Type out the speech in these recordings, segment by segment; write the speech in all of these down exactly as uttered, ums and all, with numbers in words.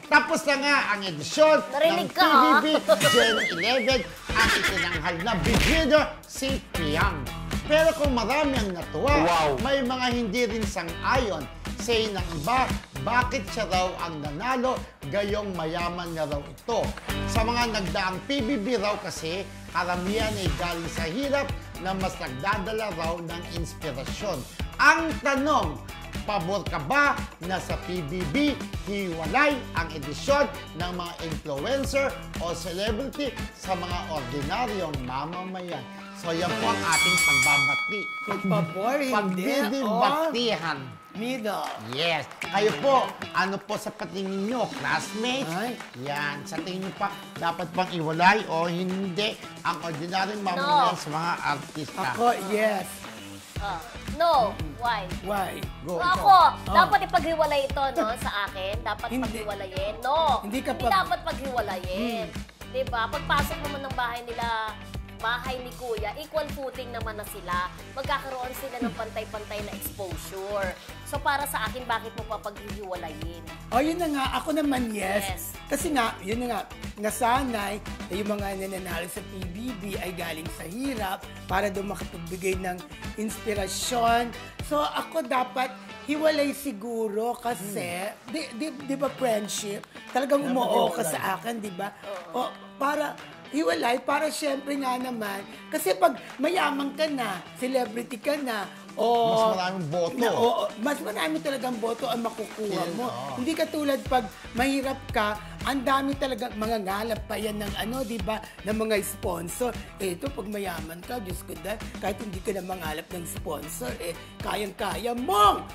Tapos na nga ang edisyon ng Narinig T ka, V B ah. Gen eleven at itinanghal na beginner si Piang. Pero kung marami ang natuwa, Wow. may mga hindi rin sang-ayon. Say ng iba, bakit siya raw ang nanalo, gayong mayaman na raw ito. Sa mga nagdaang P B B raw kasi, karamihan ay galing sa hirap na mas nagdadala raw ng inspirasyon. Ang tanong, pabor ka ba na sa P B B hiwalay ang edisyon ng mga influencer o celebrity sa mga ordinaryong mamamayan? So yan po ang ating pagbabati. Kung pabor, hindi. Pagbibatihan. Middle. Yes. Kayo po, ano po sa patingin nyo? Classmates? Ay. Yan. Sa tingin nyo pa, dapat bang iwalay o hindi ang ordinaryong mamamayan No. sa mga artista? Ako, yes. Ah, no. Why? Why? Go, So, ikaw. ako, Oh. dapat ipaghiwalay ito, no, sa akin. Dapat Hindi. paghiwalayin. No. Hindi ka Hindi pag- dapat paghiwalayin. Diba? Pagpasok naman ng bahay nila, bahay ni Kuya, equal footing naman na sila. Magkakaroon sila ng pantay-pantay na exposure. So, para sa akin, bakit mo pa paghihiwalayin? O, yun na nga. Ako naman, yes. Yes. Kasi nga, yun na nga, nasanay na yung mga nananalo sa P B B ay galing sa hirap para doon makapagbigay ng inspirasyon. So, ako dapat hiwalay siguro kasi, di, di, di ba friendship? Talagang umuo ka sa akin, di ba? O, para hiwalay, para syempre nga naman, kasi pag mayaman ka na, celebrity ka na, o Mas maraming boto. Na, oo, mas marami talagang boto ang makukuha mo. Oo. Hindi katulad pag mahirap ka, ang dami talagang mga ngalap pa yan ng ano, di ba, ng mga sponsor. Eh, ito, pag mayaman ka, Diyos ko dahil, kahit hindi ka na mangalap ng sponsor, eh, kayang-kaya mong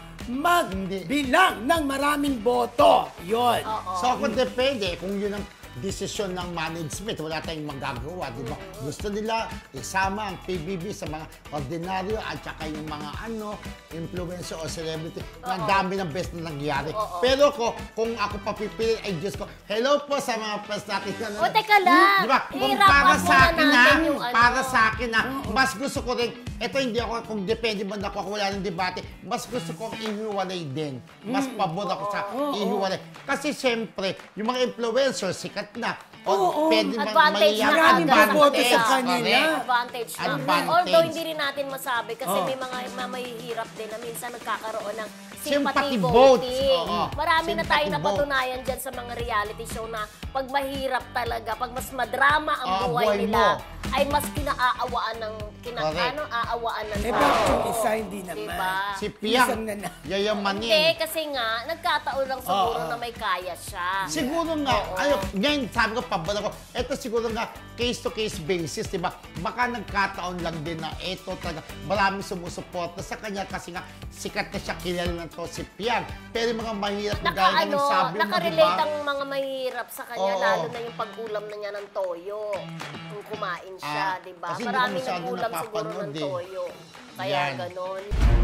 magbilang ng maraming boto. Yun. So kung depende, kung yun ang desisyon ng management, wala tayong magagawa, di ba? Gusto nila isama ang P B B sa mga ordinaryo at saka yung mga ano, influencer o celebrity. Ang dami ng best na nangyari. Oo. Pero ko, kung ako papipili, ay Diyos ko, hello po sa mga press natin. Na, O, teka lang. Di ba? Kung I-wrap para up sa muna akin na, natin yung ano. para sa akin na, mas gusto ko rin, eto hindi ako, kung depende man ako, kung wala ng debate, mas gusto kong ihiwalay din. Mas pabor ako sa ihiwalay. Kasi siyempre, yung mga influencers, sikat na. O, Oo. pwede man Advantage maliyak, na Maraming agad boboto sa kanila. kanila. correct. Advantage na. Advantage. Although hindi rin natin masabi kasi Oh. may mga mamahihirap din na minsan nagkakaroon ng Sympathy sympathy votes. voting. Oo. Marami na Sympathy tayo vote. napatunayan dyan sa mga reality show na pag mahirap talaga, pag mas madrama ang Oo, buhay buhay nila, mo. ay mas kinaaawaan ng kina, Correct. ano, aawaan ng Eh, tao. bakit yung isa hindi naman? Diba? Si Piang, Isang nana- Hindi, yayamanin. kasi nga, nagkataon lang siguro Oo. na may kaya siya. Siguro nga, Oo. ano, ngayon sabi ko, pabor ako, eto siguro nga, case-to-case basis, di ba? Baka nagkataon lang din na eto talaga, maraming sumusuporta sa kanya kasi nga, sikat na siya, kilala na to si Piang. Pero yung mga mahirap na Naka, gaya nga ano, ng sabi mo, di nakarelate ba? ang mga mahihirap sa kanya, Oo. lalo na yung pag-ulam na niya ng toyo. Kung kumain siya, Ah, di ba? kasi hindi ko Marami masyado nag-ulam siguro napapanood ng eh. toyo. Kaya Yan. ganon.